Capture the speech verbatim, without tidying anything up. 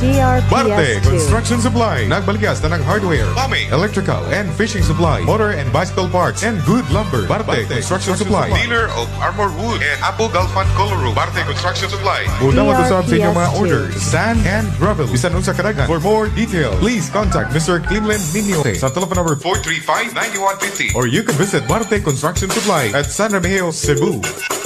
D R P S Barde two. Construction Supply. Nagbalikas na ng hardware, plumbing, electrical, and fishing supply, motor and bicycle parts, and good lumber. Barde Construction Supply. Dealer of Armor Wood and Apple Galfan Color Roof. Barde Construction Supply. Una matusab sa inyong mga orders, sand and gravel. Bisan unsa kadagan. For more details, please contact Mister Cleveland Ninio sa telephone number four three five, nine one five zero or you can visit Barde Construction Supply at San Remigio, Cebu.